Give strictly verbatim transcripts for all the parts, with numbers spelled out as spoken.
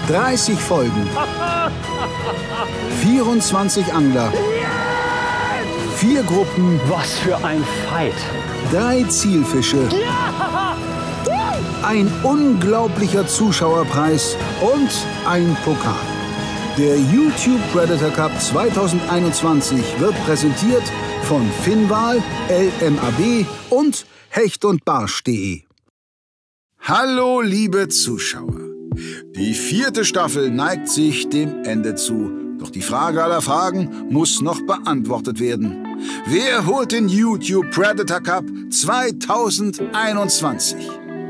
dreißig Folgen. vierundzwanzig Angler. Vier Gruppen. Was für ein Fight. Drei Zielfische. Ein unglaublicher Zuschauerpreis und ein Pokal. Der YouTube Predator Cup zweitausendeinundzwanzig wird präsentiert von Finnwal, L M A B und Hecht und Barsch punkt de. Hallo, liebe Zuschauer. Die vierte Staffel neigt sich dem Ende zu. Doch die Frage aller Fragen muss noch beantwortet werden. Wer holt den YouTube Predator Cup zweitausendeinundzwanzig?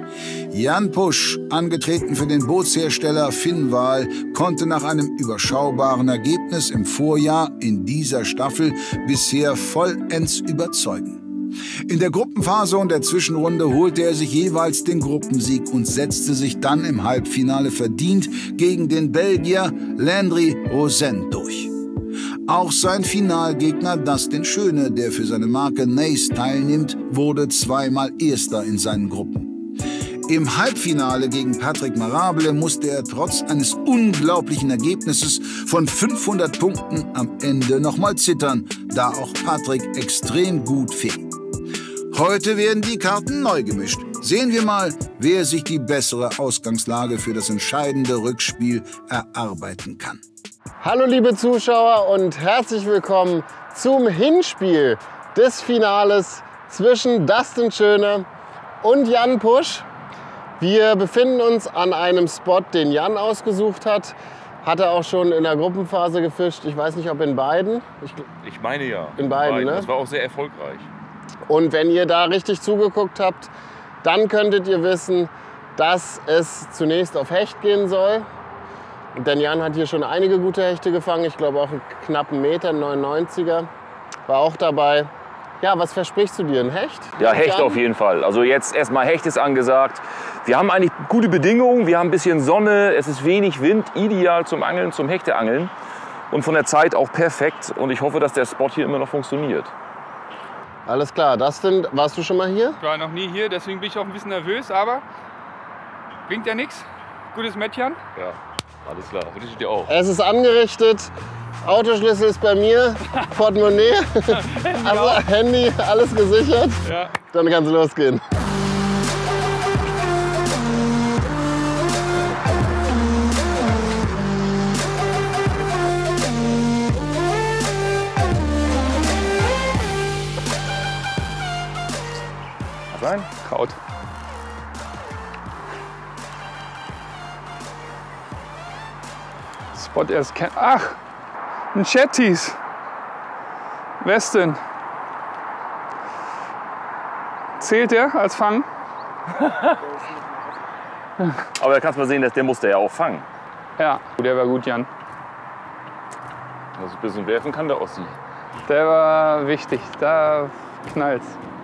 Jan Pusch, angetreten für den Bootshersteller Finnwal, konnte nach einem überschaubaren Ergebnis im Vorjahr in dieser Staffel bisher vollends überzeugen. In der Gruppenphase und der Zwischenrunde holte er sich jeweils den Gruppensieg und setzte sich dann im Halbfinale verdient gegen den Belgier Landry Rosen durch. Auch sein Finalgegner Dustin Schöne, der für seine Marke Nace teilnimmt, wurde zweimal Erster in seinen Gruppen. Im Halbfinale gegen Patrick Marable musste er trotz eines unglaublichen Ergebnisses von fünfhundert Punkten am Ende nochmal zittern, da auch Patrick extrem gut fing. Heute werden die Karten neu gemischt. Sehen wir mal, wer sich die bessere Ausgangslage für das entscheidende Rückspiel erarbeiten kann. Hallo liebe Zuschauer und herzlich willkommen zum Hinspiel des Finales zwischen Dustin Schöne und Jan Pusch. Wir befinden uns an einem Spot, den Jan ausgesucht hat. Hat er auch schon in der Gruppenphase gefischt. Ich weiß nicht, ob in beiden. Ich, ich meine ja. In beiden, beiden, ne? Das war auch sehr erfolgreich. Und wenn ihr da richtig zugeguckt habt, dann könntet ihr wissen, dass es zunächst auf Hecht gehen soll. Denn Jan hat hier schon einige gute Hechte gefangen. Ich glaube auch einen knappen Meter, neunundneunziger. War auch dabei. Ja, was versprichst du dir? Ein Hecht? Ja, Hecht Jan? auf jeden Fall. Also jetzt erstmal Hecht ist angesagt. Wir haben eigentlich gute Bedingungen. Wir haben ein bisschen Sonne, es ist wenig Wind. Ideal zum Angeln, zum Hechteangeln. Und von der Zeit auch perfekt. Und ich hoffe, dass der Spot hier immer noch funktioniert. Alles klar. Dustin, warst du schon mal hier? Ich war noch nie hier, deswegen bin ich auch ein bisschen nervös, aber bringt ja nichts. Gutes Mädchen. Ja, alles klar. Wünsche ich dir auch. Es ist angerichtet. Autoschlüssel ist bei mir. Portemonnaie. Also Handy, alles gesichert. Ja. Dann kann es losgehen. Rein? Kraut. Spot erst kennen. Ach, ein Chattis. Westin. Zählt der als Fang? Aber da kannst du mal sehen, dass der musste ja auch fangen. Ja, der war gut, Jan. Also ein bisschen werfen kann der Ossi. Der war wichtig. Da knallt's.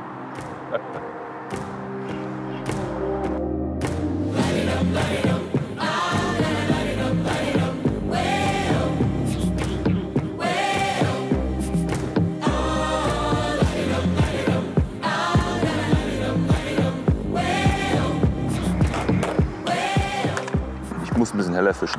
Ich muss ein bisschen heller fischen.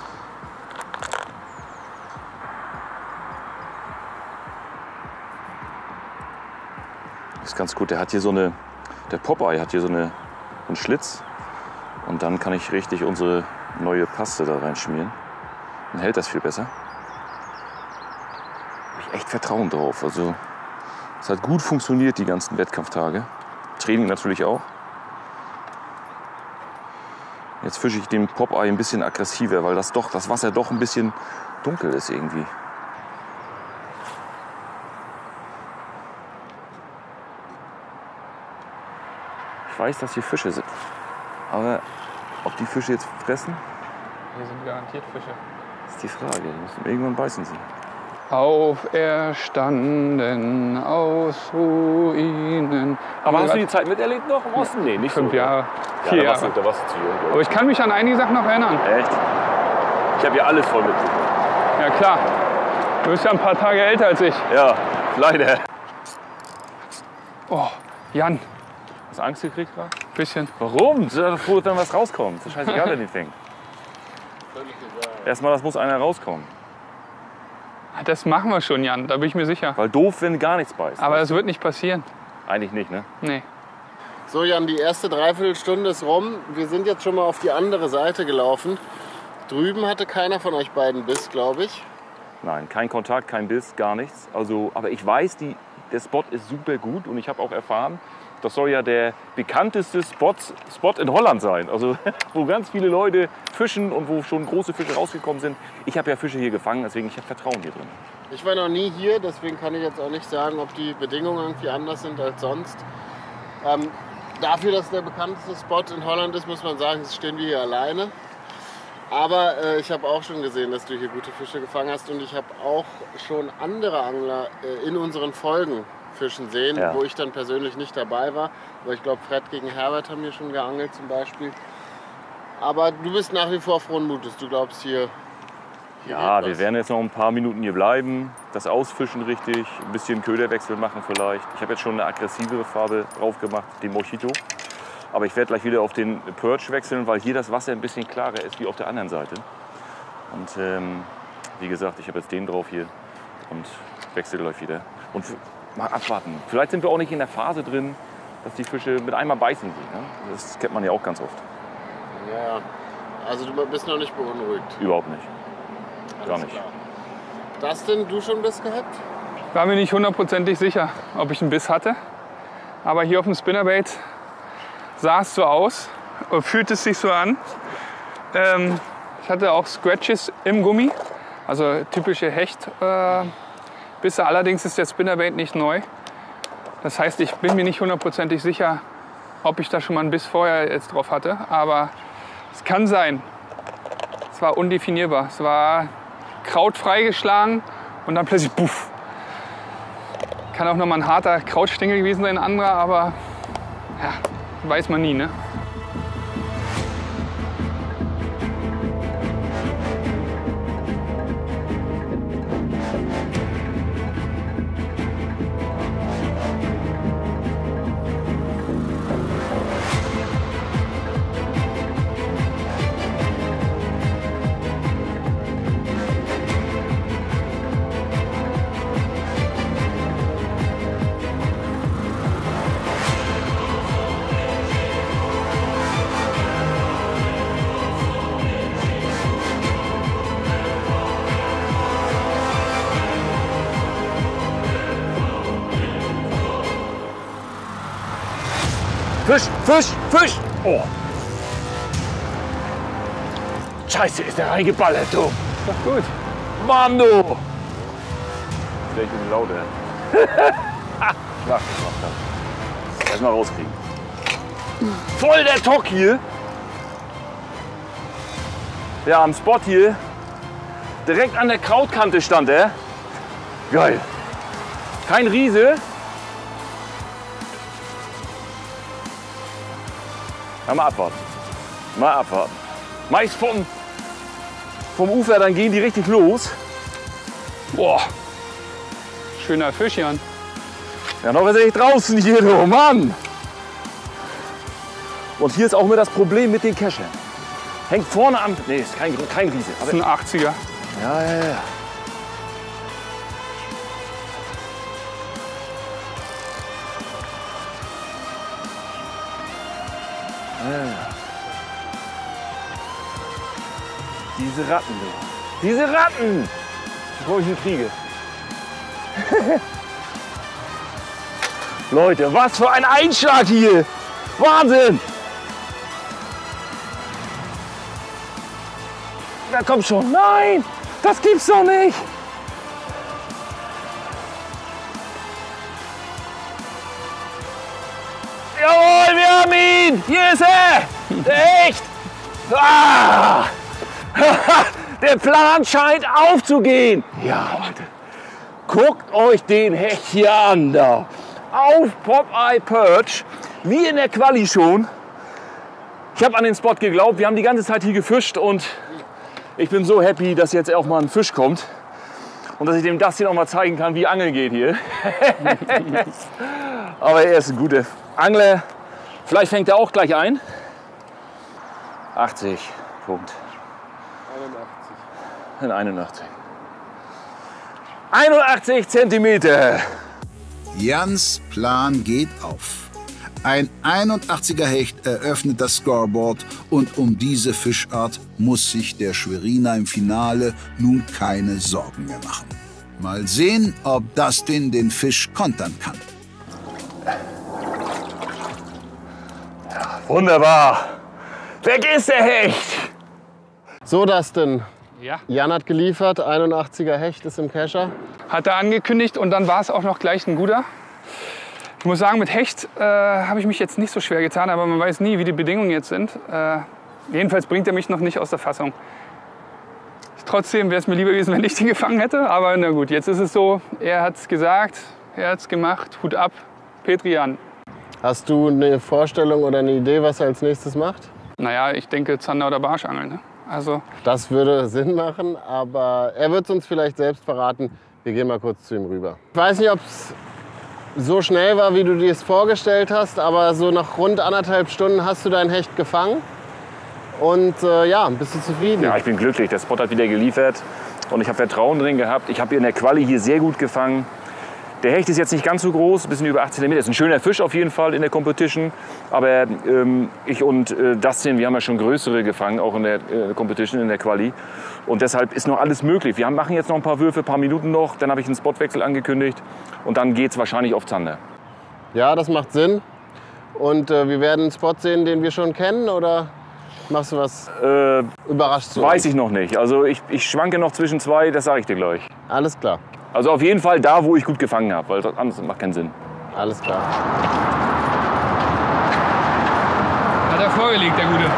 Das ist ganz gut. Der hat hier so eine, der Popeye hat hier so eine, einen Schlitz. Und dann kann ich richtig unsere neue Paste da reinschmieren. Dann hält das viel besser. Habe ich echt Vertrauen drauf. Also es hat gut funktioniert die ganzen Wettkampftage. Training natürlich auch. Jetzt fische ich den Popeye ein bisschen aggressiver, weil das, doch, das Wasser doch ein bisschen dunkel ist irgendwie. Ich weiß, dass hier Fische sind. Aber ob die Fische jetzt fressen, Hier sind garantiert Fische. ist die Frage. Die müssen irgendwann beißen sie. Auferstanden aus Ruinen. Aber hast du die Zeit miterlebt noch im Osten? Nee, nicht Fünf so. Jahre, Ja, vier da warst du, Jahre. da warst du zu jung. Aber ich kann mich an einige Sachen noch erinnern. Echt? Ich habe ja alles voll mit. Ja klar, du bist ja ein paar Tage älter als ich. Ja, leider. Oh, Jan, Hast du Angst gekriegt gerade? bisschen. Warum? Sei doch froh, wenn was rauskommt. Das ist scheißegal, wenn die fängt. Erstmal, das muss einer rauskommen. Das machen wir schon, Jan, da bin ich mir sicher. Weil doof, wenn gar nichts beißt. Aber das wird nicht passieren. Eigentlich nicht, ne? Nee. So Jan, die erste Dreiviertelstunde ist rum. Wir sind jetzt schon mal auf die andere Seite gelaufen. Drüben hatte keiner von euch beiden Biss, glaube ich. Nein, kein Kontakt, kein Biss, gar nichts. Also, aber ich weiß, die, der Spot ist super gut und ich habe auch erfahren, das soll ja der bekannteste Spot, Spot in Holland sein. Also wo ganz viele Leute fischen und wo schon große Fische rausgekommen sind. Ich habe ja Fische hier gefangen, deswegen ich habe Vertrauen hier drin. Ich war noch nie hier, deswegen kann ich jetzt auch nicht sagen, ob die Bedingungen irgendwie anders sind als sonst. Ähm, dafür, dass der bekannteste Spot in Holland ist, muss man sagen, stehen wir hier alleine. Aber äh, ich habe auch schon gesehen, dass du hier gute Fische gefangen hast und ich habe auch schon andere Angler äh, in unseren Folgen fischen sehen, ja. wo ich dann persönlich nicht dabei war. Aber ich glaube, Fred gegen Herbert haben hier schon geangelt zum Beispiel. Aber du bist nach wie vor frohen Mutes. Du glaubst hier. hier Ja, geht wir was. werden jetzt noch ein paar Minuten hier bleiben, das Ausfischen richtig, ein bisschen Köderwechsel machen vielleicht. Ich habe jetzt schon eine aggressivere Farbe drauf gemacht, den Mojito. Aber ich werde gleich wieder auf den Perch wechseln, weil hier das Wasser ein bisschen klarer ist wie auf der anderen Seite. Und ähm, wie gesagt, ich habe jetzt den drauf hier und wechsle gleich wieder. Und mal abwarten. Vielleicht sind wir auch nicht in der Phase drin, dass die Fische mit einmal beißen gehen. Ne? Das kennt man ja auch ganz oft. Ja, also du bist noch nicht beunruhigt. Überhaupt nicht. Gar nicht. Klar. Dustin, du schon Biss gehabt? Ich war mir nicht hundertprozentig sicher, ob ich einen Biss hatte. Aber hier auf dem Spinnerbait sah es so aus, oder fühlt es sich so an. Ähm, ich hatte auch Scratches im Gummi, also typische Hechtbisse. Äh, Allerdings ist der Spinnerbait nicht neu. Das heißt, ich bin mir nicht hundertprozentig sicher, ob ich da schon mal einen Biss vorher jetzt drauf hatte. Aber es kann sein. Es war undefinierbar. Es war Kraut freigeschlagen und dann plötzlich puff. Kann auch noch mal ein harter Krautstängel gewesen sein, ein anderer, aber ja, weiß man nie, ne? Fisch, Fisch, Fisch! Oh! Scheiße, ist der reingeballert, du! Doch gut. Mann, du! Vielleicht ein lauter. Schwach gemacht hat. Erstmal rauskriegen. Voll der Tock hier! Ja, am Spot hier. Direkt an der Krautkante stand er. Geil. Kein Riese. Ja, mal abwarten. Mal abwarten. Meist vom, vom Ufer, dann gehen die richtig los. Boah. Schöner Fisch, Jan. Ja, noch ist er nicht draußen hier, du Mann. Und hier ist auch immer das Problem mit den Keschern. Hängt vorne am... Nee, ist kein, kein Riese. Das ist ein achtziger. Ja, ja, ja. Diese Ratten, du. Diese Ratten! Bevor ich sie kriege. Leute, was für ein Einschlag hier! Wahnsinn! Na komm schon, nein! Das gibt's doch nicht! Jawohl, wir haben ihn! Hier ist er! Der Hecht! Ah! Der Plan scheint aufzugehen! Ja, Leute, guckt euch den Hecht hier an da! Auf Popeye Perch, wie in der Quali schon. Ich habe an den Spot geglaubt, wir haben die ganze Zeit hier gefischt und ich bin so happy, dass jetzt auch mal ein Fisch kommt und dass ich dem Dustin auch mal zeigen kann, wie Angeln geht hier. Aber er ist ein guter Angler. Vielleicht fängt er auch gleich ein. achtzig, Punkt. in einundachtzig. einundachtzig Zentimeter. Jans Plan geht auf. Ein einundachtziger Hecht eröffnet das Scoreboard und um diese Fischart muss sich der Schweriner im Finale nun keine Sorgen mehr machen. Mal sehen, ob Dustin den Fisch kontern kann. Ja, wunderbar. Weg ist der Hecht. So, Dustin. Ja. Jan hat geliefert, einundachtziger Hecht ist im Kescher. Hat er angekündigt und dann war es auch noch gleich ein guter. Ich muss sagen, mit Hecht äh, habe ich mich jetzt nicht so schwer getan, aber man weiß nie, wie die Bedingungen jetzt sind. Äh, jedenfalls bringt er mich noch nicht aus der Fassung. Trotzdem wäre es mir lieber gewesen, wenn ich den gefangen hätte. Aber na gut, jetzt ist es so, er hat es gesagt, er hat es gemacht, Hut ab, Petri Jan. Hast du eine Vorstellung oder eine Idee, was er als nächstes macht? Naja, ich denke Zander oder Barschangeln. Ne? Also, Das würde Sinn machen, aber er wird es uns vielleicht selbst verraten. Wir gehen mal kurz zu ihm rüber. Ich weiß nicht, ob es so schnell war, wie du dir es vorgestellt hast, aber so nach rund anderthalb Stunden hast du dein Hecht gefangen. Und äh, ja, bist du zufrieden? Ja, ich bin glücklich. Der Spot hat wieder geliefert und ich habe Vertrauen drin gehabt. Ich habe in der Quali hier sehr gut gefangen. Der Hecht ist jetzt nicht ganz so groß, ein bisschen über achtzehn Zentimeter. Ist ein schöner Fisch auf jeden Fall in der Competition. Aber ähm, ich und äh, Dustin, wir haben ja schon größere gefangen, auch in der äh, Competition, in der Quali. Und deshalb ist noch alles möglich. Wir haben, machen jetzt noch ein paar Würfe, ein paar Minuten noch. Dann habe ich einen Spotwechsel angekündigt. Und dann geht es wahrscheinlich auf Zander. Ja, das macht Sinn. Und äh, wir werden einen Spot sehen, den wir schon kennen, oder machst du was Äh, überrascht zu? weiß ich noch nicht. Also ich, ich schwanke noch zwischen zwei, das sage ich dir gleich. Alles klar, Also auf jeden Fall da, wo ich gut gefangen habe, weil das anders macht keinen Sinn. alles klar. hat er vorgelegt, der Gute.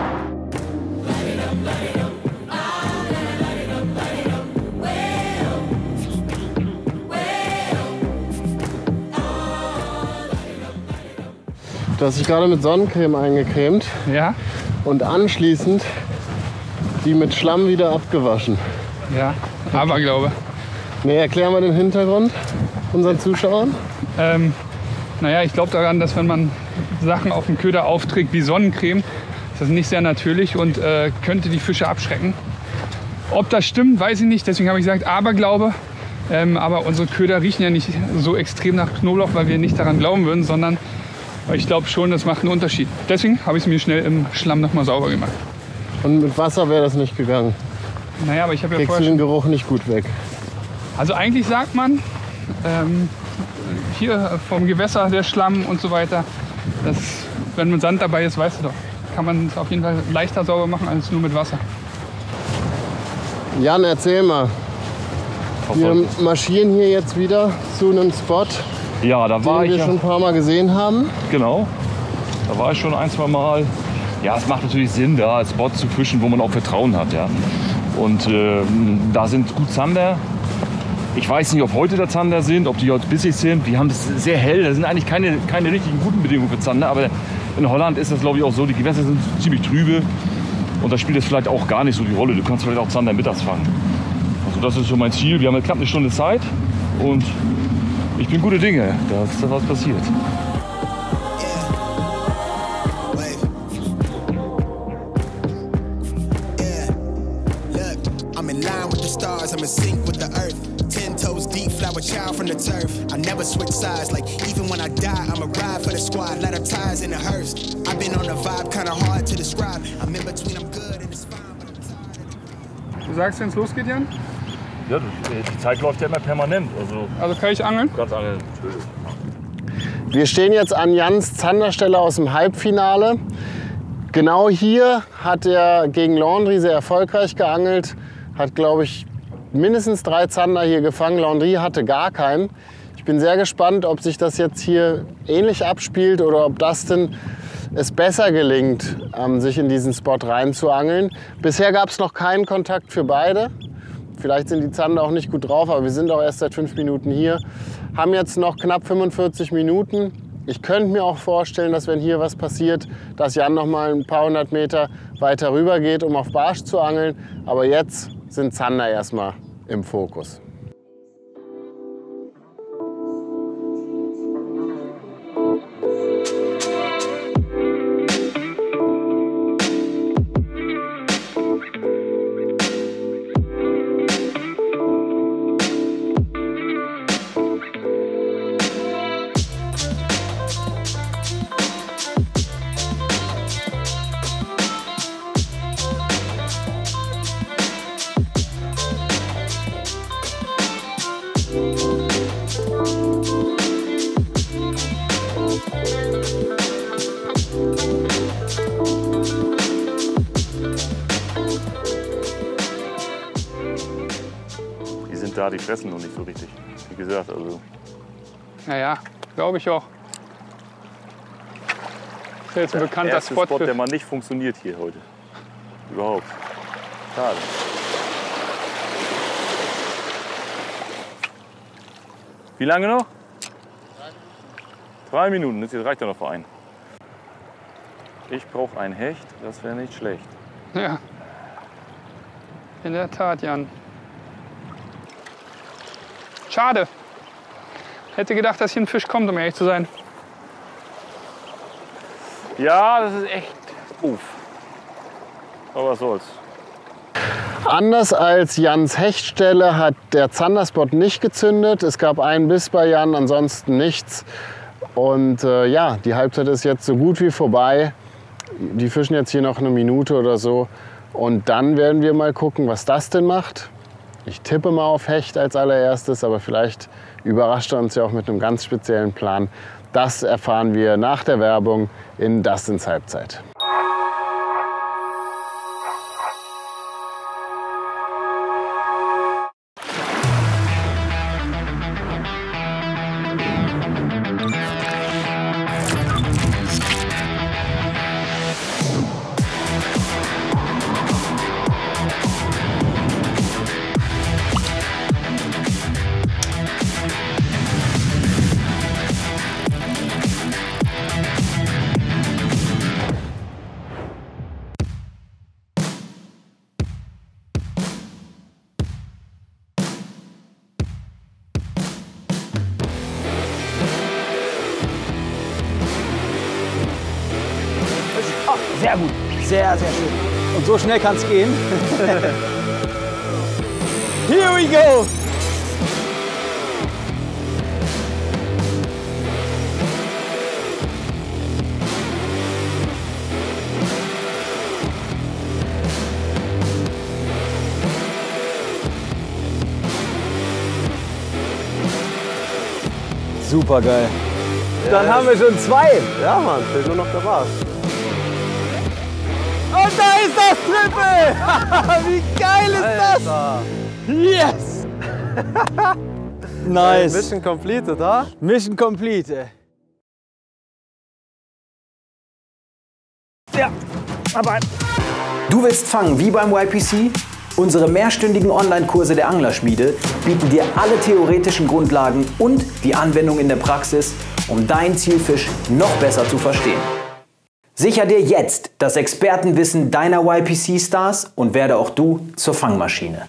Du hast dich gerade mit Sonnencreme eingecremt Ja, und anschließend die mit Schlamm wieder abgewaschen. ja, Aberglaube. Nee, erklär mal den Hintergrund unseren Zuschauern. Ähm, naja, ich glaube daran, dass wenn man Sachen auf den Köder aufträgt wie Sonnencreme, ist das nicht sehr natürlich und äh, könnte die Fische abschrecken. Ob das stimmt, weiß ich nicht. Deswegen habe ich gesagt Aberglaube. Ähm, aber unsere Köder riechen ja nicht so extrem nach Knoblauch, weil wir nicht daran glauben würden, sondern ich glaube schon, das macht einen Unterschied. Deswegen habe ich es mir schnell im Schlamm noch mal sauber gemacht. Und mit Wasser wäre das nicht gegangen. Naja, aber ich habe ja Kriegst du vorher den schon... Geruch nicht gut weg. Also eigentlich sagt man, ähm, hier vom Gewässer, der Schlamm und so weiter, dass, wenn man Sand dabei ist, weißt du doch, kann man es auf jeden Fall leichter sauber machen als nur mit Wasser. Jan, erzähl mal. Wir marschieren hier jetzt wieder zu einem Spot, Ja, da war den ich wir ja, schon ein paar Mal gesehen haben. genau. Da war ich schon ein, zwei Mal. Ja, es macht natürlich Sinn, da als Spot zu fischen, wo man auch Vertrauen hat. Ja. Und äh, da sind gut Zander. Ich weiß nicht, ob heute da Zander sind, ob die heute bissig sind. Die haben das sehr hell. Da sind eigentlich keine, keine richtigen guten Bedingungen für Zander. Aber in Holland ist das, glaube ich, auch so. Die Gewässer sind ziemlich trübe. Und da spielt das vielleicht auch gar nicht so die Rolle. Du kannst vielleicht auch Zander mittags fangen. Also das ist so mein Ziel. Wir haben jetzt knapp eine Stunde Zeit. Und ich bin gute Dinge, dass da was passiert. I'm in sync with the earth. Ten toes deep, flower child from the turf. I never switch sides, like even when I die, I'm a ride for the squad. Let up ties in the hearse. I've been on the vibe, kinda hard to describe. I'm in between, I'm good and it's fine, but I'm tired. Du sagst, wenn es losgeht, Jan? Ja, die Zeit läuft ja immer permanent. Also Also kann ich angeln? du kannst angeln, natürlich. Wir stehen jetzt an Jans Zanderstelle aus dem Halbfinale. Genau hier hat er gegen Landry sehr erfolgreich geangelt. Hat, glaube ich, mindestens drei Zander hier gefangen. Landry hatte gar keinen. Ich bin sehr gespannt, ob sich das jetzt hier ähnlich abspielt oder ob Dustin es besser gelingt, sich in diesen Spot reinzuangeln. Bisher gab es noch keinen Kontakt für beide. Vielleicht sind die Zander auch nicht gut drauf, aber wir sind auch erst seit fünf Minuten hier. Haben jetzt noch knapp fünfundvierzig Minuten. Ich könnte mir auch vorstellen, dass wenn hier was passiert, dass Jan noch mal ein paar hundert Meter weiter rüber geht, um auf Barsch zu angeln. Aber jetzt sind Zander erstmal im Fokus. klar, die fressen noch nicht so richtig. Wie gesagt, also. Naja, glaube ich auch. Das ist jetzt ein Der bekannter erste Spot. Spot, für der mal nicht funktioniert hier heute. Überhaupt. Schade. Wie lange noch? Drei Minuten. Das reicht ja noch für einen. Ich brauche ein Hecht, das wäre nicht schlecht. Ja. In der Tat, Jan. Schade. Hätte gedacht, dass hier ein Fisch kommt, um ehrlich zu sein. Ja, das ist echt doof. Aber was soll's. Anders als Jans Hechtstelle hat der Zanderspot nicht gezündet. Es gab einen Biss bei Jan, ansonsten nichts. Und äh, ja, die Halbzeit ist jetzt so gut wie vorbei. Die fischen jetzt hier noch eine Minute oder so. Und dann werden wir mal gucken, was das denn macht. Ich tippe mal auf Hecht als allererstes, aber vielleicht überrascht er uns ja auch mit einem ganz speziellen Plan. Das erfahren wir nach der Werbung in Dustins Halbzeit. Sehr gut, sehr, sehr schön. Und so schnell kann es gehen. Here we go! Super geil. Dann haben wir schon zwei. Ja, Mann, fehlt nur noch der Barsch. Und da ist das Triple! Wie geil ist das? Yes! Nice. Mission completed, oder? Mission complete. Ey. Ja, aber. Du willst fangen wie beim Y P C? Unsere mehrstündigen Online-Kurse der Anglerschmiede bieten dir alle theoretischen Grundlagen und die Anwendung in der Praxis, um deinen Zielfisch noch besser zu verstehen. Sicher dir jetzt das Expertenwissen deiner Y P C-Stars und werde auch du zur Fangmaschine.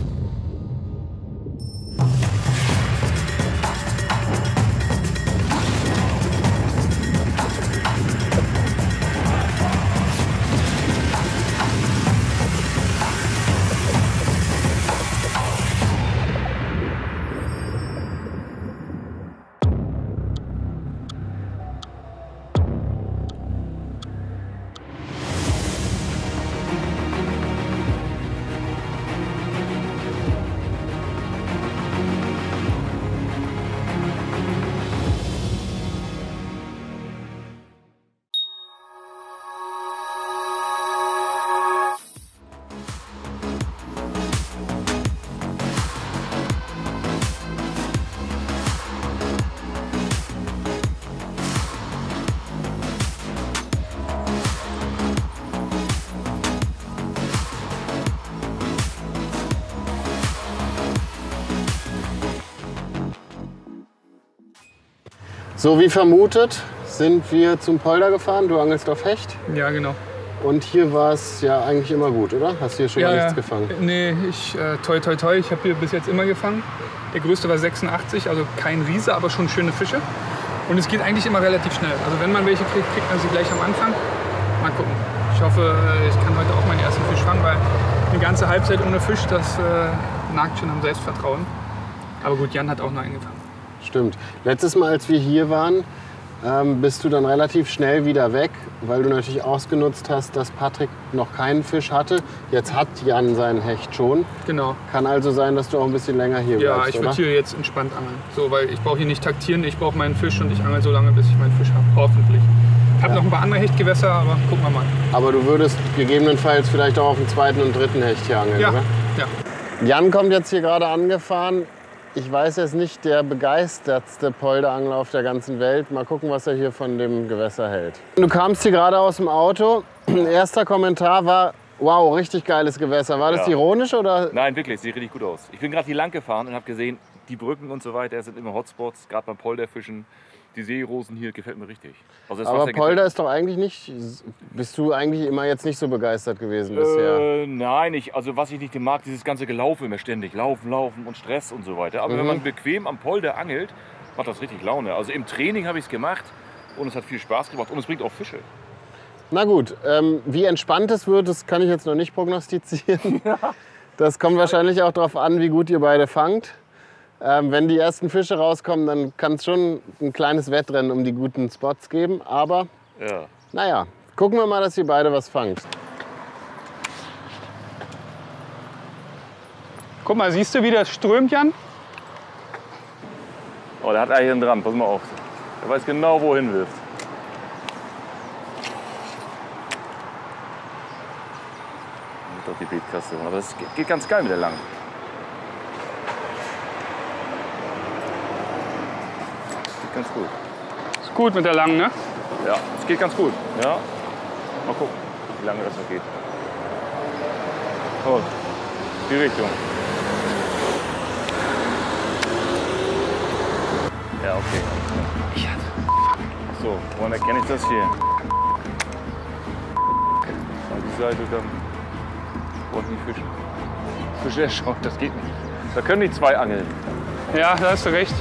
So wie vermutet sind wir zum Polder gefahren. Du angelst auf Hecht. Ja, genau. Und hier war es ja eigentlich immer gut, oder? Hast du hier schon ja, mal nichts ja. gefangen? Nee, ich, äh, toi, toi, toi. Ich habe hier bis jetzt immer gefangen. Der größte war sechsundachtzig, also kein Riese, aber schon schöne Fische. Und es geht eigentlich immer relativ schnell. Also wenn man welche kriegt, kriegt man sie gleich am Anfang. Mal gucken. Ich hoffe, ich kann heute auch meinen ersten Fisch fangen, weil eine ganze Halbzeit ohne Fisch, das äh, nagt schon am Selbstvertrauen. Aber gut, Jan hat auch noch einen gefangen. Stimmt. Letztes Mal, als wir hier waren, ähm, bist du dann relativ schnell wieder weg, weil du natürlich ausgenutzt hast, dass Patrick noch keinen Fisch hatte. Jetzt hat Jan seinen Hecht schon. Genau. Kann also sein, dass du auch ein bisschen länger hier Ja, bleibst, ich oder? würde hier jetzt entspannt angeln. So, weil ich brauche hier nicht taktieren, ich brauche meinen Fisch und ich angel so lange, bis ich meinen Fisch habe. Hoffentlich. Ich habe Ja. noch ein paar andere Hechtgewässer, aber gucken wir mal. Aber du würdest gegebenenfalls vielleicht auch auf den zweiten und dritten Hecht hier angeln, Ja, oder? ja. Jan kommt jetzt hier gerade angefahren. Ich weiß jetzt nicht, der begeistertste Polderangler auf der ganzen Welt. Mal gucken, was er hier von dem Gewässer hält. Du kamst hier gerade aus dem Auto. Erster Kommentar war, wow, richtig geiles Gewässer. War das Ja. ironisch oder? Nein, wirklich, sieht richtig gut aus. Ich bin gerade hier lang gefahren und habe gesehen, die Brücken und so weiter sind immer Hotspots, gerade beim Polderfischen. Die Seerosen hier gefällt mir richtig. Also das Aber Wasser Polder gefällt ist doch eigentlich nicht, bist du eigentlich immer jetzt nicht so begeistert gewesen mir. bisher? Äh, nein, ich, also was ich nicht mag, dieses ganze Gelaufen immer ständig. Laufen, laufen und Stress und so weiter. Aber Mhm. wenn man bequem am Polder angelt, macht das richtig Laune. Also im Training habe ich es gemacht und es hat viel Spaß gemacht und es bringt auch Fische. Na gut, ähm, wie entspannt es wird, das kann ich jetzt noch nicht prognostizieren. Das kommt wahrscheinlich auch darauf an, wie gut ihr beide fangt. Ähm, wenn die ersten Fische rauskommen, dann kann es schon ein kleines Wettrennen um die guten Spots geben. Aber Ja. naja, gucken wir mal, dass ihr beide was fangt. Guck mal, siehst du, wie das strömt, Jan? Oh, der hat eigentlich einen dran, pass mal auf. Der weiß genau, wohin wirft. Doch die Beetkaste. Aber das geht ganz geil mit der langen. Geht ganz gut. Ist gut mit der langen, ne? Ja, es geht ganz gut. Ja. Mal gucken, wie lange das noch geht. Oh, die Richtung. Ja, okay. So, woran erkenne ich das hier? An die Seite, dann wollte nicht fischen. Fische erschaut, das geht nicht. Da können nicht zwei angeln. Ja, da hast du recht.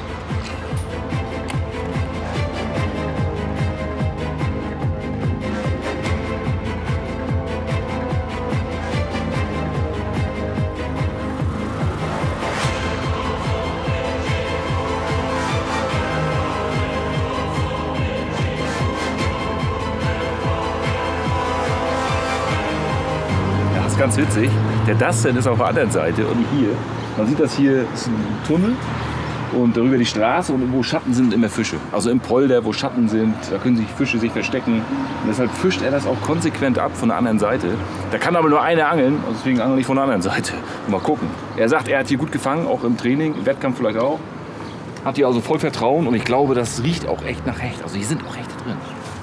Ja, das ist ganz witzig. Der Dustin ist auf der anderen Seite und hier. Man sieht das hier ist ein Tunnel und darüber die Straße und wo Schatten sind immer Fische. Also im Polder, wo Schatten sind, da können sich Fische sich verstecken. Und deshalb fischt er das auch konsequent ab von der anderen Seite. Da kann aber nur einer angeln und deswegen angel ich von der anderen Seite. Mal gucken. Er sagt, er hat hier gut gefangen, auch im Training, im Wettkampf vielleicht auch. Hat hier also voll Vertrauen und ich glaube, das riecht auch echt nach Hecht. Also hier sind auch Hechte drin.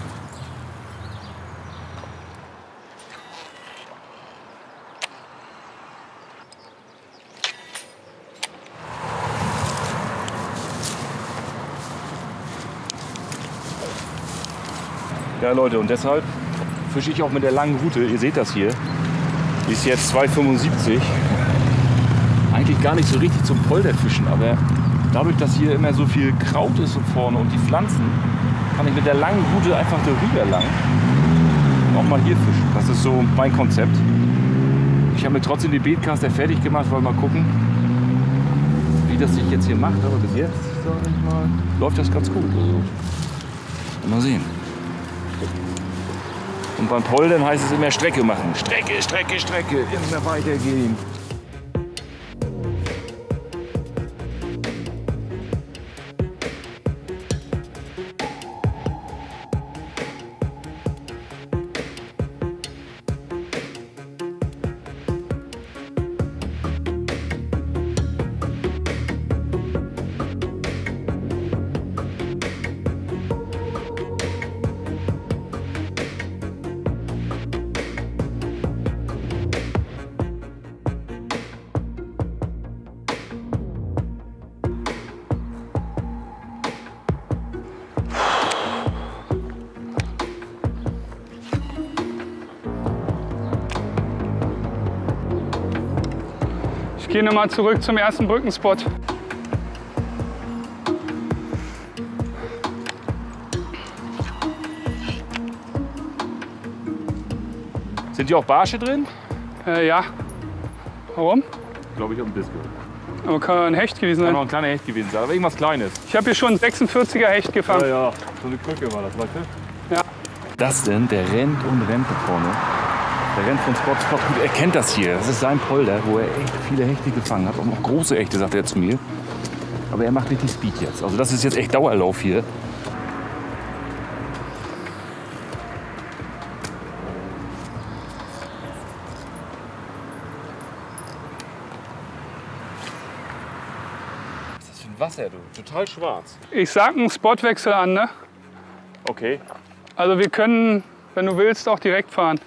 Ja Leute, und deshalb fische ich auch mit der langen Route. Ihr seht das hier. Die ist jetzt zwei fünfundsiebzig. Eigentlich gar nicht so richtig zum Polderfischen, aber dadurch, dass hier immer so viel Kraut ist und vorne und die Pflanzen, kann ich mit der langen Route einfach darüber lang und auch mal hier fischen. Das ist so mein Konzept. Ich habe mir trotzdem die Baitcaster fertig gemacht, wollen mal gucken, wie das sich jetzt hier macht. Aber bis jetzt, sag ich mal, läuft das ganz gut. Also, mal sehen. Und beim Poldern heißt es immer Strecke machen. Strecke, Strecke, Strecke, immer weitergehen. Ich gehe nochmal zurück zum ersten Brückenspot. Sind hier auch Barsche drin? Äh, ja. Warum? Glaube ich auf dem Disco. Aber kann ein Hecht gewesen Kann sein. noch ein kleiner Hecht gewesen sein, aber irgendwas Kleines. Ich habe hier schon einen sechsundvierziger Hecht gefangen. ja, so eine Krücke war das, weißt du? Ja. Das denn, der rennt und rennt da vorne. Der rennt von Spot zu Spot. Gut, er kennt das hier. Das ist sein Polder, wo er echt viele Hechte gefangen hat. Auch noch große Hechte, sagt er zu mir. Aber er macht richtig Speed jetzt. Also das ist jetzt echt Dauerlauf hier. Wasser, du. Total schwarz. Ich sag einen Spotwechsel an, ne? Okay. Also wir können, wenn du willst, auch direkt fahren.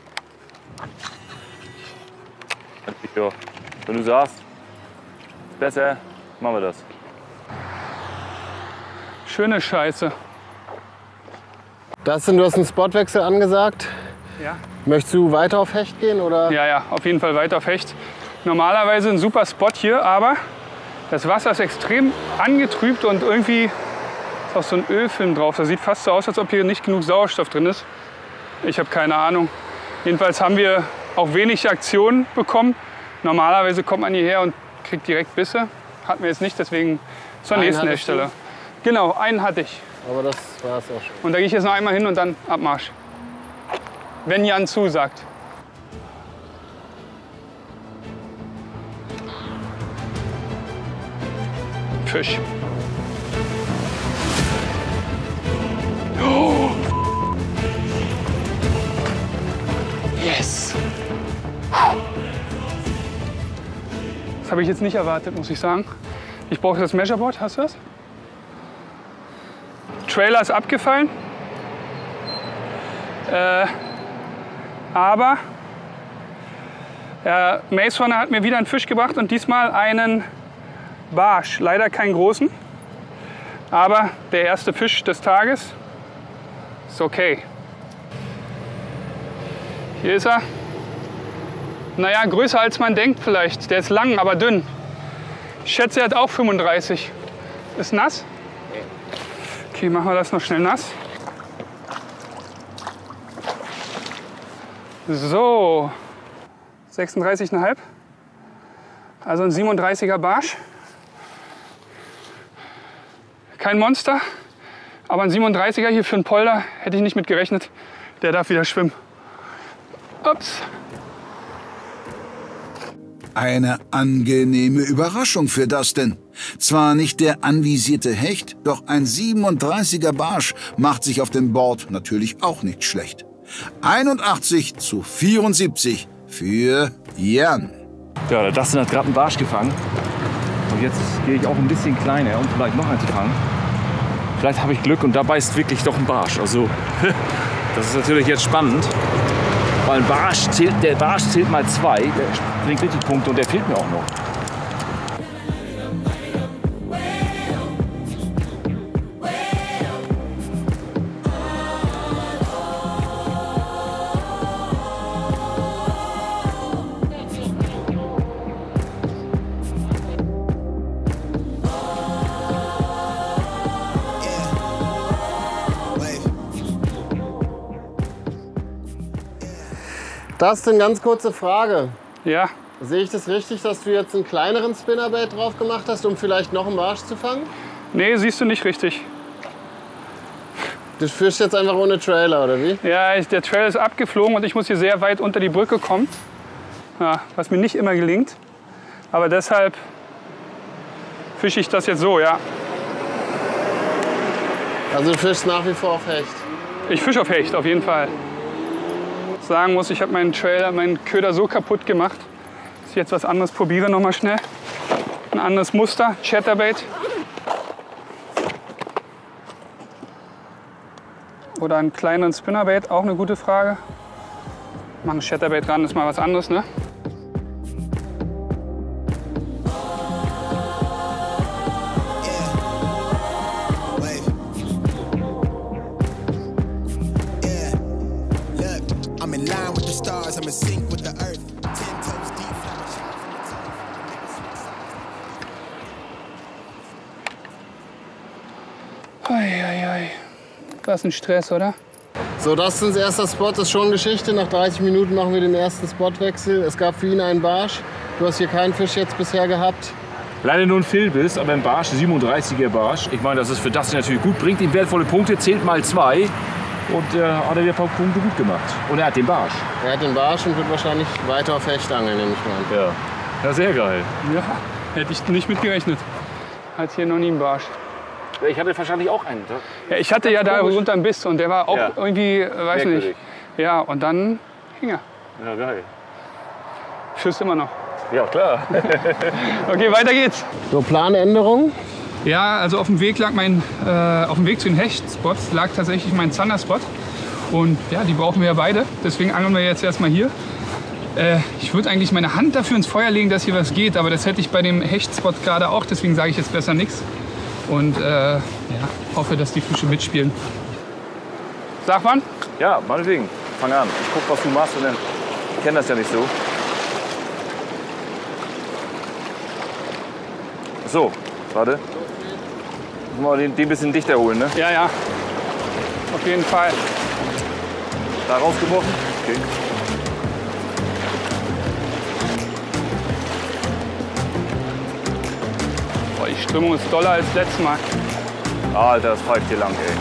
Ja. Wenn du sagst, besser, machen wir das. Schöne Scheiße. Dustin, du hast einen Spotwechsel angesagt. Ja. Möchtest du weiter auf Hecht gehen? Oder? Ja, ja, auf jeden Fall weiter auf Hecht. Normalerweise ein super Spot hier, aber das Wasser ist extrem angetrübt und irgendwie ist auch so ein Ölfilm drauf. Das sieht fast so aus, als ob hier nicht genug Sauerstoff drin ist. Ich habe keine Ahnung. Jedenfalls haben wir auch wenig Aktionen bekommen. Normalerweise kommt man hierher und kriegt direkt Bisse. Hatten wir jetzt nicht, deswegen zur Einen nächsten hattest Hersteller. Genau, einen hatte ich. Aber das war es auch schon. Und da gehe ich jetzt noch einmal hin und dann Abmarsch. Wenn Jan zusagt. Fisch. Oh. Yes! Das habe ich jetzt nicht erwartet, muss ich sagen. Ich brauche das Measureboard. Hast du das? Trailer ist abgefallen. Äh, aber der Maze Runner hat mir wieder einen Fisch gebracht und diesmal einen Barsch. Leider keinen großen, aber der erste Fisch des Tages. Ist okay. Hier ist er. Naja, größer als man denkt vielleicht. Der ist lang, aber dünn. Ich schätze, er hat auch fünfunddreißig. Ist nass? Okay, machen wir das noch schnell nass. So, sechsunddreißig Komma fünf. Also ein siebenunddreißiger Barsch. Kein Monster, aber ein siebenunddreißiger hier für einen Polder hätte ich nicht mit gerechnet. Der darf wieder schwimmen. Ups. Eine angenehme Überraschung für Dustin. Zwar nicht der anvisierte Hecht, doch ein siebenunddreißiger Barsch macht sich auf dem Board natürlich auch nicht schlecht. einundachtzig zu vierundsiebzig für Jan. Ja, der Dustin hat gerade einen Barsch gefangen. Und jetzt gehe ich auch ein bisschen kleiner, um vielleicht noch einen zu fangen. Vielleicht habe ich Glück und da beißt wirklich doch ein Barsch. Also, das ist natürlich jetzt spannend. Weil ein Barsch zählt, der Barsch zählt mal zwei, der bringt richtig Punkte und der fehlt mir auch noch. Dustin, ganz kurze Frage. Ja, Sehe ich das richtig, dass du jetzt einen kleineren Spinnerbait drauf gemacht hast, um vielleicht noch einen Barsch zu fangen? nee, siehst du nicht richtig. Du fischst jetzt einfach ohne Trailer, oder wie? Ja, ich, der Trail ist abgeflogen und ich muss hier sehr weit unter die Brücke kommen. Ja, was mir nicht immer gelingt. Aber deshalb fische ich das jetzt so, ja. Also du fischst nach wie vor auf Hecht. Ich fische auf Hecht, auf jeden Fall. Ich sagen muss, ich habe meinen Trailer, meinen Köder so kaputt gemacht, dass ich jetzt was anderes probiere, noch mal schnell. Ein anderes Muster, Chatterbait. Oder einen kleineren Spinnerbait, auch eine gute Frage. Machen Chatterbait ran, ist mal was anderes, ne? Eieiei. Das ist ein Stress, oder? So, Dustins erster Spot ist schon Geschichte. Nach dreißig Minuten machen wir den ersten Spotwechsel. Es gab für ihn einen Barsch. Du hast hier keinen Fisch jetzt bisher gehabt. Leider nur ein Filbiss, aber ein Barsch, siebenunddreißiger Barsch. Ich meine, das ist für Dustin natürlich gut, bringt ihm wertvolle Punkte, zählt mal zwei. Und äh, hat er wieder ein paar Punkte gut gemacht. Und er hat den Barsch. Er hat den Barsch und wird wahrscheinlich weiter auf Hecht angeln, nehme ich mal an. Ja, ja, sehr geil. Ja, hätte ich nicht mitgerechnet. Hat hier noch nie einen Barsch. Ich hatte wahrscheinlich auch einen. Ja, ich hatte ja da runter einen Biss und der war auch Ja. irgendwie, weiß Merkwürdig. nicht. Ja, und dann hing er. Ja, geil. Fischt immer noch. Ja, klar. Okay, weiter geht's. So, Planänderung. Ja, also auf dem Weg lag mein, äh, auf dem Weg zu den Hechtspots lag tatsächlich mein Zanderspot. Und ja, die brauchen wir ja beide. Deswegen angeln wir jetzt erstmal hier. Äh, ich würde eigentlich meine Hand dafür ins Feuer legen, dass hier was geht. Aber das hätte ich bei dem Hechtspot gerade auch. Deswegen sage ich jetzt besser nichts. Und äh, ja, hoffe, dass die Fische mitspielen. Sag wann? Ja, meinetwegen. Fang an. Ich guck, was du machst. Und dann, ich kenne das ja nicht so. So, warte. Mal den, den bisschen dichter holen, ne? Ja, ja. Auf jeden Fall. Da rausgebrochen? Okay. Boah, die Strömung ist doller als letztes Mal. Alter, das pfeift hier lang, ey.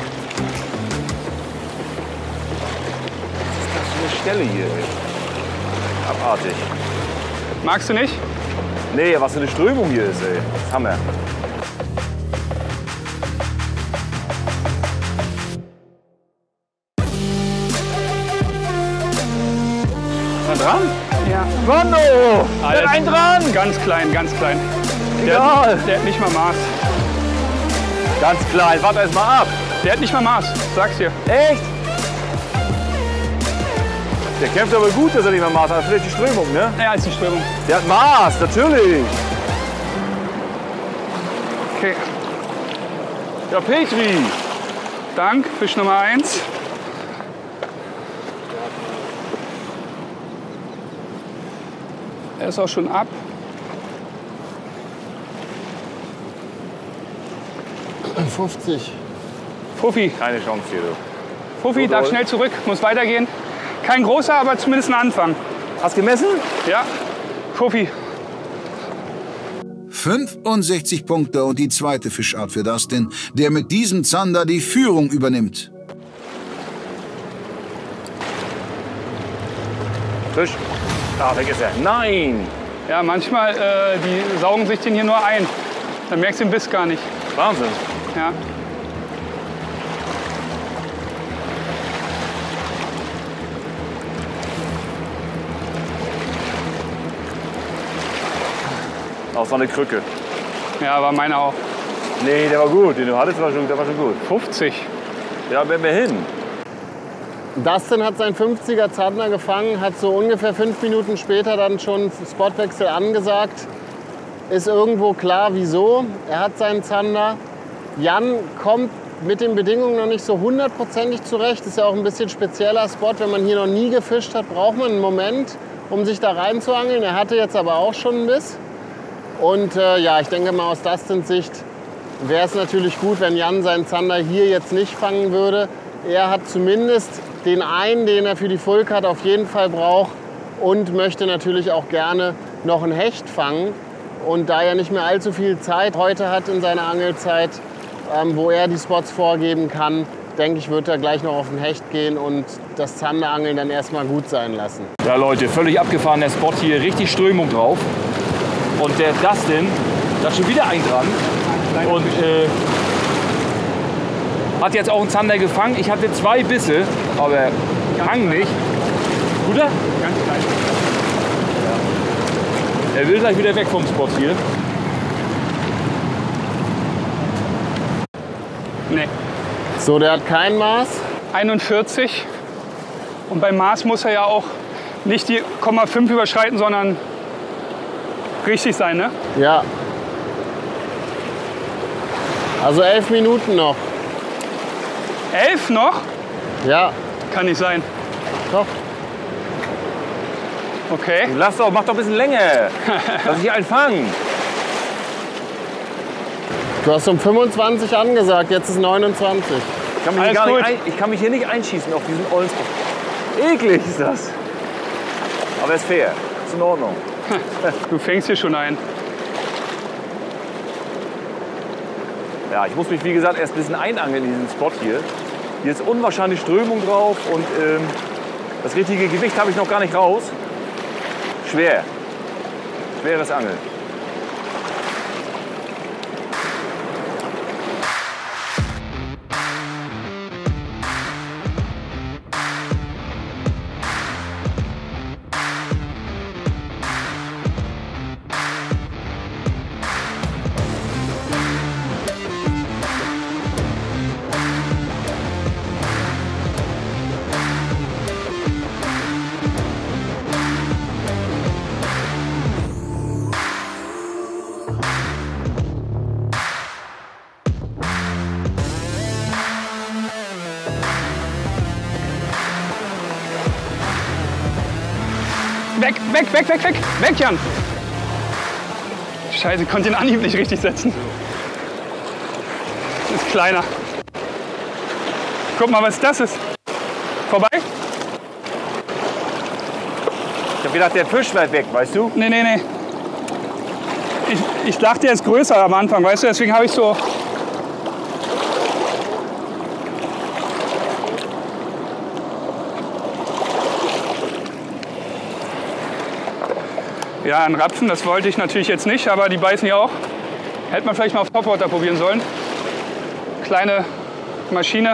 Was ist das für eine Stelle hier, ey? Abartig. Magst du nicht? Nee, was für eine Strömung hier ist, ey. Das ist Hammer. Dran? Ja. Mann, oh! Alles Ein dran! Ganz klein, ganz klein. Der, Egal. der hat nicht mal Maß. Ganz klein, warte erst mal ab. Der hat nicht mal Maß, sag's dir. Echt? Der kämpft aber gut, dass er nicht mehr Maß hat. Vielleicht die Strömung, ne? Ja, ist die Strömung. Der hat Maß, natürlich. Okay. Ja, Petri. Dank, Fisch Nummer eins. Er ist auch schon ab. fünfzig. Fuffi. Keine Chance hier, du. Fuffi, So darf doll. schnell zurück, muss weitergehen. Kein großer, aber zumindest ein Anfang. Hast du gemessen? Ja. Fuffi. fünfundsechzig Punkte und die zweite Fischart für Dustin, der mit diesem Zander die Führung übernimmt. Fisch. Ah, weg ist er. Nein! Ja, manchmal, äh, die saugen sich den hier nur ein. Dann merkst du den Biss gar nicht. Wahnsinn. Ja. Auch so eine Krücke. Ja, war meiner auch. Nee, der war gut. Den du hattest, war schon, der war schon gut. fünfzig. Ja, werden wir hin. Dustin hat seinen fünfziger Zander gefangen, hat so ungefähr fünf Minuten später dann schon Spotwechsel angesagt. Ist irgendwo klar, wieso. Er hat seinen Zander. Jan kommt mit den Bedingungen noch nicht so hundertprozentig zurecht. Ist ja auch ein bisschen spezieller Spot. Wenn man hier noch nie gefischt hat, braucht man einen Moment, um sich da reinzuangeln. Er hatte jetzt aber auch schon einen Biss. Und äh, ja, ich denke mal, aus Dustins Sicht wäre es natürlich gut, wenn Jan seinen Zander hier jetzt nicht fangen würde. Er hat zumindest den einen, den er für die Full Cut auf jeden Fall braucht und möchte natürlich auch gerne noch einen Hecht fangen. Und da er nicht mehr allzu viel Zeit heute hat in seiner Angelzeit, ähm, wo er die Spots vorgeben kann, denke ich, wird er gleich noch auf den Hecht gehen und das Zanderangeln dann erstmal gut sein lassen. Ja, Leute, völlig abgefahren der Spot hier. Richtig Strömung drauf. Und der Dustin, da ist schon wieder ein dran. Und äh, hat jetzt auch einen Zander gefangen. Ich hatte zwei Bisse, aber hang nicht. Guter? Ganz klein. Er will gleich wieder weg vom Spot hier. Nee. So, der hat kein Maß. einundvierzig. Und beim Maß muss er ja auch nicht die Komma fünf überschreiten, sondern richtig sein, ne? Ja. Also elf Minuten noch. elf noch? Ja, Kann nicht sein. doch. Okay. Lass doch, mach doch ein bisschen länger. Lass ich einen fangen. Du hast um fünfundzwanzig angesagt, jetzt ist neunundzwanzig. Ich kann mich, hier Alles gar nicht gut. ein, ich kann mich hier nicht einschießen auf diesen ollen Spot. Eklig ist das. Aber ist fair. Ist in Ordnung. Du fängst hier schon ein. Ja, ich muss mich, wie gesagt, erst ein bisschen einangeln in diesen Spot hier. Hier ist unwahrscheinlich Strömung drauf und ähm, das richtige Gewicht habe ich noch gar nicht raus. Schwer. Schweres Angeln. Weg, weg, weg, weg, weg, weg, Jan. Scheiße, ich konnte den Anhieb nicht richtig setzen. Ist kleiner. Guck mal, was das ist. Vorbei? Ich hab gedacht, der Fisch weit weg, weißt du? Nee, nee, nee. Ich, ich dachte, er ist größer am Anfang, weißt du? Deswegen habe ich so... Ja, ein Rapfen, das wollte ich natürlich jetzt nicht, aber die beißen ja auch. Hätte man vielleicht mal auf Topwater probieren sollen. Kleine Maschine.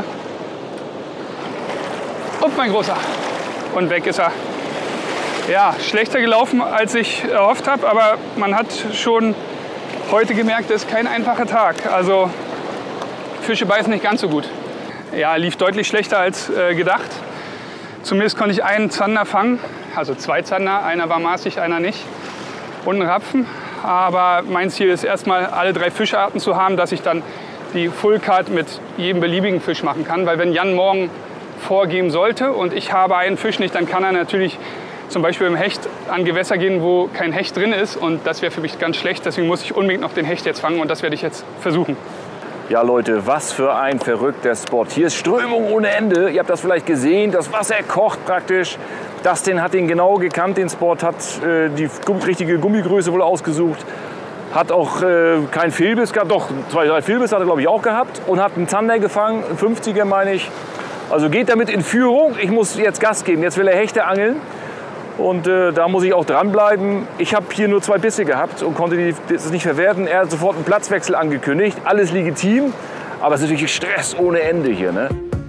Und mein Großer. Und weg ist er. Ja, schlechter gelaufen, als ich erhofft habe, aber man hat schon heute gemerkt, es ist kein einfacher Tag. Also Fische beißen nicht ganz so gut. Ja, lief deutlich schlechter als äh, gedacht. Zumindest konnte ich einen Zander fangen, also zwei Zander, einer war maßig, einer nicht. Und einen Rapfen. Aber mein Ziel ist erstmal alle drei Fischarten zu haben, dass ich dann die Fullcard mit jedem beliebigen Fisch machen kann. Weil wenn Jan morgen vorgeben sollte und ich habe einen Fisch nicht, dann kann er natürlich zum Beispiel im Hecht an Gewässer gehen, wo kein Hecht drin ist. Und das wäre für mich ganz schlecht. Deswegen muss ich unbedingt noch den Hecht jetzt fangen und das werde ich jetzt versuchen. Ja Leute, was für ein verrückter Spot. Hier ist Strömung ohne Ende. Ihr habt das vielleicht gesehen, das Wasser kocht praktisch. Dustin hat den genau gekannt, den Spot, hat äh, die richtige Gummigröße wohl ausgesucht. Hat auch äh, keinen Fehlbiss gehabt, doch zwei, drei Fehlbiss hat er glaube ich auch gehabt. Und hat einen Zander gefangen, einen fünfziger meine ich. Also geht damit in Führung. Ich muss jetzt Gas geben, jetzt will er Hechte angeln. Und äh, da muss ich auch dranbleiben. Ich habe hier nur zwei Bisse gehabt und konnte die, das nicht verwerten. Er hat sofort einen Platzwechsel angekündigt. Alles legitim, aber es ist natürlich Stress ohne Ende hier. Ne?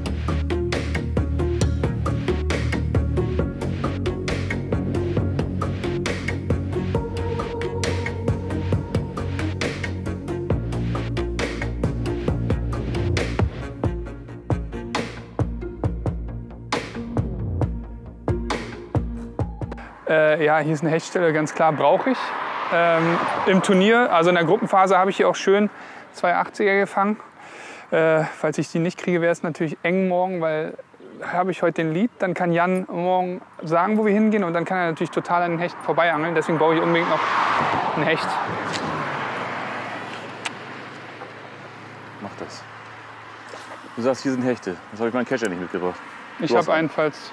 Äh, ja, hier ist eine Hechtstelle, ganz klar, brauche ich. Ähm, Im Turnier, also in der Gruppenphase, habe ich hier auch schön zwei achtziger gefangen. Äh, falls ich die nicht kriege, wäre es natürlich eng morgen, weil habe ich heute den Lead, dann kann Jan morgen sagen, wo wir hingehen und dann kann er natürlich total an den Hecht vorbeiangeln. Deswegen brauche ich unbedingt noch einen Hecht. Mach das. Du sagst, hier sind Hechte. Das habe ich meinen Kescher nicht mitgebracht. Ich habe einen, falls...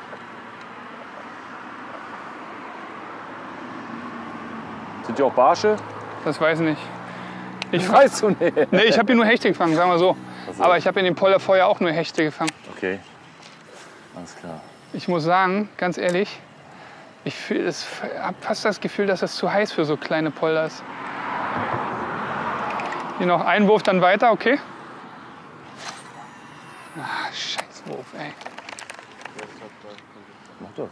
Sind die auch Barsche? Das weiß ich nicht. Ich das weißt du nicht. Nee, ich habe hier nur Hechte gefangen, sagen wir so. Also. Aber ich habe in dem Polder vorher auch nur Hechte gefangen. Okay, alles klar. Ich muss sagen, ganz ehrlich, ich habe fast das Gefühl, dass es zu heiß für so kleine Polder ist. Hier noch ein Wurf, dann weiter, okay? Ah, scheiß Wurf, ey. Mach das.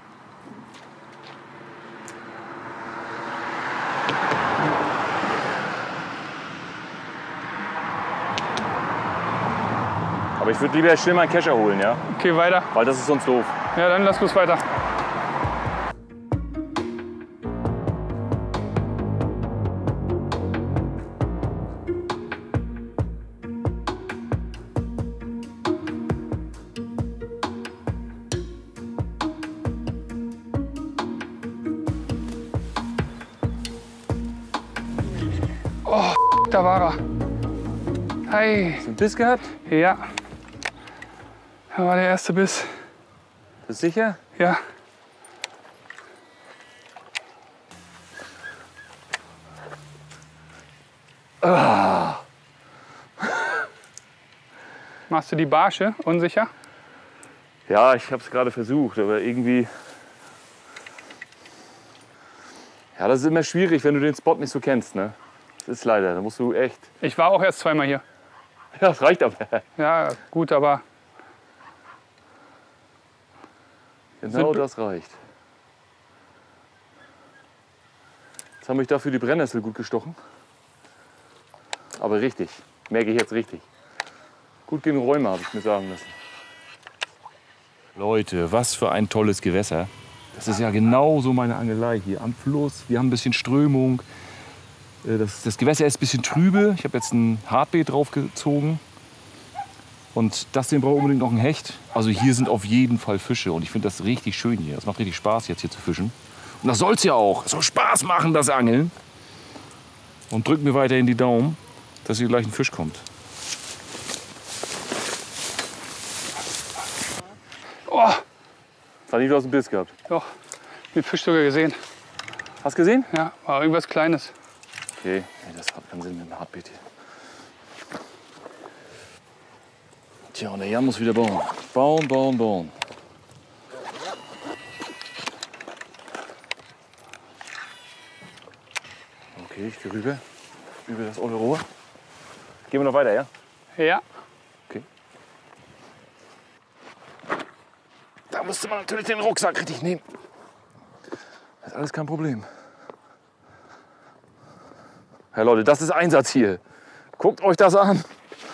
Aber ich würde lieber schnell meinen Kescher holen, ja? Okay, weiter. Weil das ist sonst doof. Ja, dann lass uns weiter. Oh, da war er. Hi. Hast du einen Biss gehabt? Ja. Da war der erste Biss. Bist du sicher? Ja. Ah. Machst du die Barsche unsicher? Ja, ich habe es gerade versucht, aber irgendwie... Ja, das ist immer schwierig, wenn du den Spot nicht so kennst, ne? Das ist leider, da musst du echt... Ich war auch erst zweimal hier. Ja, das reicht aber. Ja, gut, aber... Genau das reicht. Jetzt haben mich dafür die Brennnessel gut gestochen. Aber richtig, merke ich jetzt richtig. Gut gegen Räume, habe ich mir sagen lassen. Leute, was für ein tolles Gewässer. Das ist ja genau so meine Angelei hier am Fluss. Wir haben ein bisschen Strömung. Das, das Gewässer ist ein bisschen trübe. Ich habe jetzt ein Hardbait draufgezogen. Und das den braucht unbedingt noch ein Hecht. Also hier sind auf jeden Fall Fische und ich finde das richtig schön hier. Es macht richtig Spaß jetzt hier zu fischen. Und das soll es ja auch. Es soll Spaß machen, das Angeln. Und drückt mir weiterhin die Daumen, dass hier gleich ein Fisch kommt. Oh! Das hat nicht aus dem Biss gehabt. Doch, den Fisch sogar gesehen. Hast du gesehen? Ja, war irgendwas Kleines. Okay, nee, das hat keinen Sinn mit dem Hartbeet hier. Tja, und der Jan muss wieder bauen. Bauen, bauen, bauen. Okay, ich gehe rüber. Über das olle Rohr. Gehen wir noch weiter, ja? Ja. Okay. Da musste man natürlich den Rucksack richtig nehmen. Das ist alles kein Problem. Ja, Leute, das ist Einsatz hier. Guckt euch das an.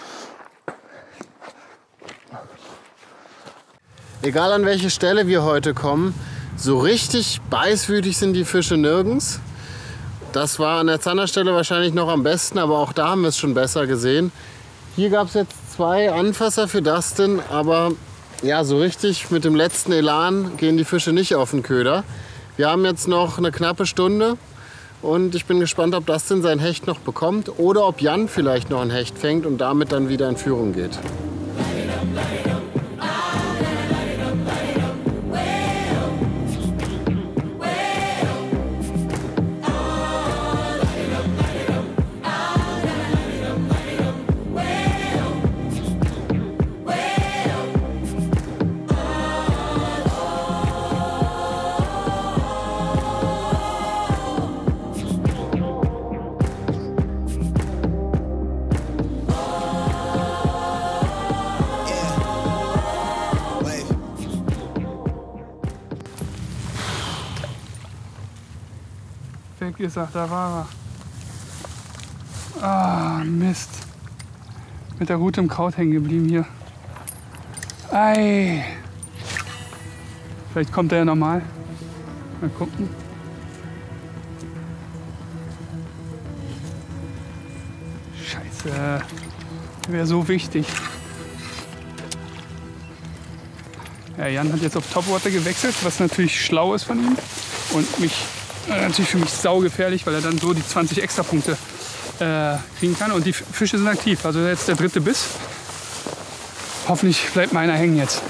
Egal an welche Stelle wir heute kommen, so richtig beißwütig sind die Fische nirgends. Das war an der Zanderstelle wahrscheinlich noch am besten, aber auch da haben wir es schon besser gesehen. Hier gab es jetzt zwei Anfasser für Dustin, aber ja, so richtig mit dem letzten Elan gehen die Fische nicht auf den Köder. Wir haben jetzt noch eine knappe Stunde und ich bin gespannt, ob Dustin sein Hecht noch bekommt oder ob Jan vielleicht noch ein Hecht fängt und damit dann wieder in Führung geht. Gesagt, da war er. Ah, Mist. Mit der Rute im Kraut hängen geblieben hier. Ei. Vielleicht kommt er ja nochmal. Mal gucken. Scheiße. Wäre so wichtig. Ja, Jan hat jetzt auf Topwater gewechselt, was natürlich schlau ist von ihm. Und mich äh, natürlich für mich saugefährlich, weil er dann so die zwanzig Extrapunkte äh, kriegen kann. Und die Fische sind aktiv. Also jetzt der dritte Biss. Hoffentlich bleibt meiner hängen jetzt.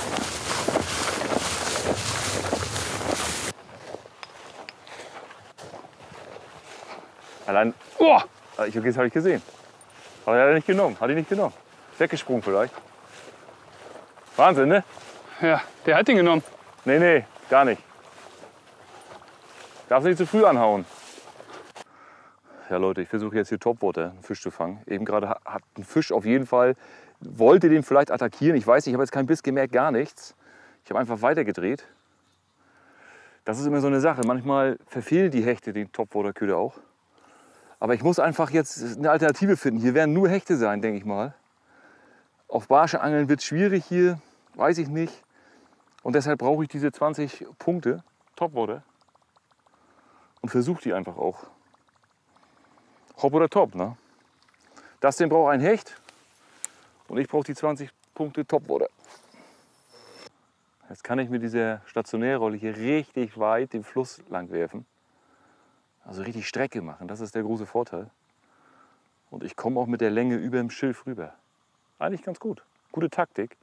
Allein. Oh! Ich habe ich gesehen. Aber er hat nicht genommen. Hat ihn nicht genommen. Weggesprungen vielleicht. Wahnsinn, ne? Ja, der hat ihn genommen. Nee, nee, gar nicht. Darfst nicht zu früh anhauen. Ja, Leute, ich versuche jetzt hier Topwater einen Fisch zu fangen. Eben gerade hat ein Fisch auf jeden Fall, wollte den vielleicht attackieren. Ich weiß nicht, ich habe jetzt keinen Biss gemerkt, gar nichts. Ich habe einfach weitergedreht. Das ist immer so eine Sache. Manchmal verfehlen die Hechte den Topwater-Köder auch. Aber ich muss einfach jetzt eine Alternative finden. Hier werden nur Hechte sein, denke ich mal. Auf Barsche angeln wird es schwierig hier, weiß ich nicht. Und deshalb brauche ich diese zwanzig Punkte Topwater. Und versuche die einfach auch. Hopp oder top, ne? Das den braucht ein Hecht. Und ich brauche die zwanzig Punkte Topwater. Jetzt kann ich mit dieser Stationärrolle hier richtig weit den Fluss lang werfen. Also richtig Strecke machen, das ist der große Vorteil. Und ich komme auch mit der Länge über dem Schilf rüber. Eigentlich ganz gut. Gute Taktik.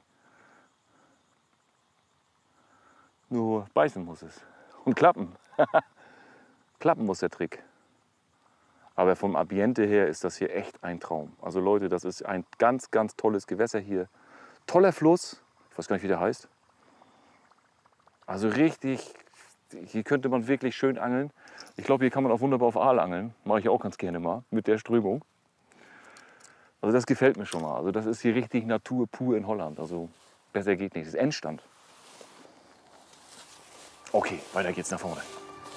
Nur beißen muss es. Und klappen. Klappen muss der Trick. Aber vom Ambiente her ist das hier echt ein Traum. Also Leute, das ist ein ganz, ganz tolles Gewässer hier. Toller Fluss. Ich weiß gar nicht, wie der heißt. Also richtig, hier könnte man wirklich schön angeln. Ich glaube, hier kann man auch wunderbar auf Aal angeln. Mache ich auch ganz gerne mal mit der Strömung. Also das gefällt mir schon mal. Also das ist hier richtig Natur pur in Holland. Also besser geht nicht. Das ist Endstand. Okay, weiter geht's nach vorne.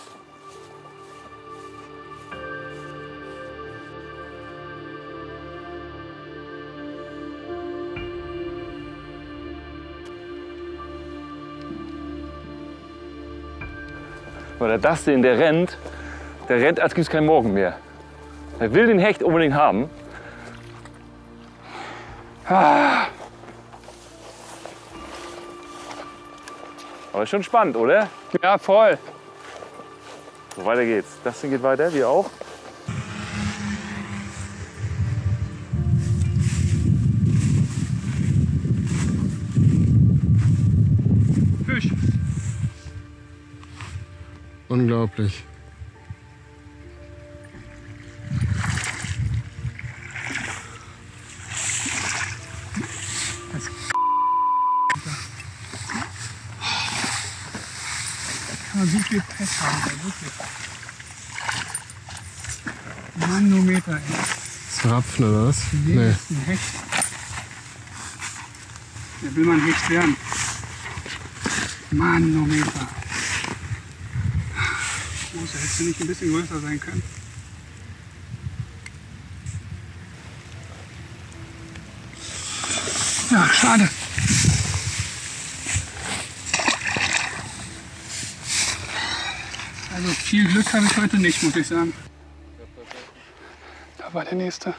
Weil der Dustin, der rennt, der rennt, als gibt es keinen Morgen mehr. Er will den Hecht unbedingt haben. Ah, Aber schon spannend, oder? Ja, voll. So, weiter geht's. Das Ding geht weiter, wir auch. Fisch. Unglaublich. Kann man so viel Pech haben, wirklich. Manometer, ey. Ist ein Rapfen oder was? Nee, Nee. das ist ein Hecht. Da will man Hecht werden. Manometer. Große, hättest du nicht ein bisschen größer sein können? Ja, schade. Also viel Glück habe ich heute nicht, muss ich sagen. Da war der nächste.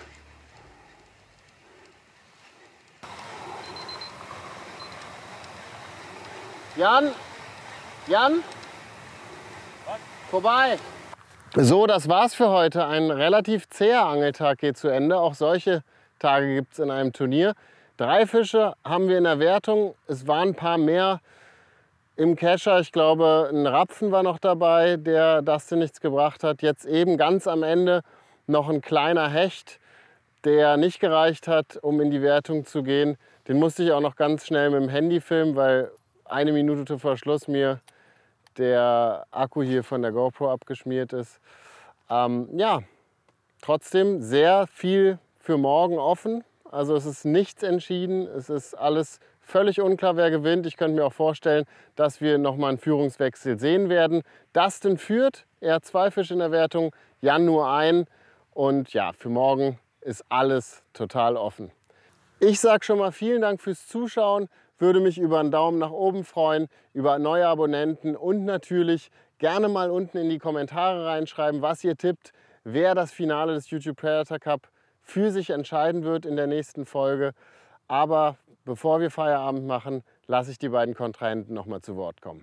Jan? Jan? Vorbei. So, das war's für heute. Ein relativ zäher Angeltag geht zu Ende. Auch solche Tage gibt es in einem Turnier. Drei Fische haben wir in der Wertung. Es waren ein paar mehr im Kescher. Ich glaube, ein Rapfen war noch dabei, der Dustin nichts gebracht hat. Jetzt eben ganz am Ende noch ein kleiner Hecht, der nicht gereicht hat, um in die Wertung zu gehen. Den musste ich auch noch ganz schnell mit dem Handy filmen, weil eine Minute vor Schluss mir der Akku hier von der GoPro abgeschmiert ist. Ähm, ja, trotzdem sehr viel für morgen offen. Also es ist nichts entschieden. Es ist alles völlig unklar, wer gewinnt. Ich könnte mir auch vorstellen, dass wir noch mal einen Führungswechsel sehen werden. Dustin führt, er hat zwei Fische in der Wertung, Jan nur ein. Und ja, für morgen ist alles total offen. Ich sage schon mal vielen Dank fürs Zuschauen. Würde mich über einen Daumen nach oben freuen, über neue Abonnenten und natürlich gerne mal unten in die Kommentare reinschreiben, was ihr tippt, wer das Finale des YouTube Predator Cup für sich entscheiden wird in der nächsten Folge. Aber bevor wir Feierabend machen, lasse ich die beiden Kontrahenten noch mal zu Wort kommen.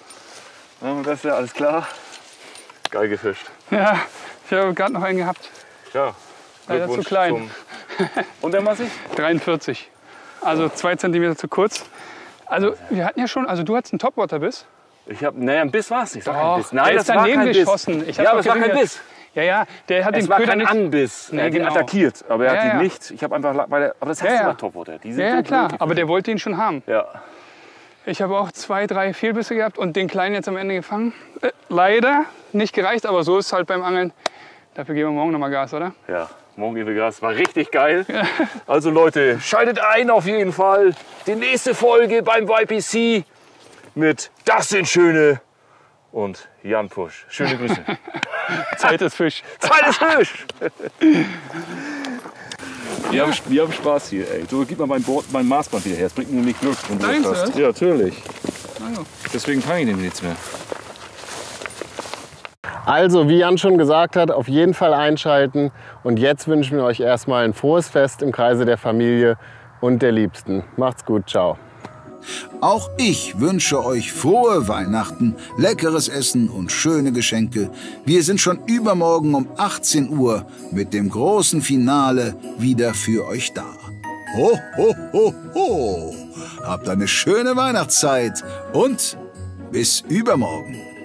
Ja, das ist ja alles klar. Geil gefischt. Ja, ich habe gerade noch einen gehabt. Ja, Leider zu Glückwunsch klein. zum- Und der massig? dreiundvierzig. Also zwei Zentimeter zu kurz. Also wir hatten ja schon, also du hattest einen Topwater-Biss. Ich hab, naja, ein Biss war es nicht. Sag Doch, kein Biss. Nein, der das ist war daneben kein geschossen. Biss. Ich hab Ja, doch aber es war gesehen, kein der- Biss. Ja, ja, der hat Es den war Köder kein nicht. Anbiss. Nee, Er hat ihn genau. attackiert, aber er Ja, hat ihn ja. nicht. Ich habe einfach, weil er, aber das hast Ja, du ja. bei Topwater. Die sind Ja, so ja, klar, blöd, die aber der Fische. wollte ihn schon haben. Ja. Ich habe auch zwei, drei Fehlbisse gehabt und den kleinen jetzt am Ende gefangen. Äh, leider nicht gereicht, aber so ist es halt beim Angeln. Dafür geben wir morgen noch mal Gas, oder? Ja, morgen gehen wir Gas. War richtig geil. Also Leute, schaltet ein auf jeden Fall. Die nächste Folge beim Y P C mit Dustin Schöne und Jan Pusch. Schöne Grüße. Zeit ist Fisch. Zeit ist Fisch. Wir haben, wir haben Spaß hier, ey. So, gib mal mein, Board, mein Maßband wieder her. Es bringt mir nämlich Glück. wenn du das Deins, hast. oder? Ja, natürlich. Also. Deswegen kann ich nämlich nichts mehr. Also, wie Jan schon gesagt hat, auf jeden Fall einschalten. Und jetzt wünschen wir euch erstmal ein frohes Fest im Kreise der Familie und der Liebsten. Macht's gut, ciao. Auch ich wünsche euch frohe Weihnachten, leckeres Essen und schöne Geschenke. Wir sind schon übermorgen um achtzehn Uhr mit dem großen Finale wieder für euch da. Ho, ho, ho, ho! Habt eine schöne Weihnachtszeit und bis übermorgen.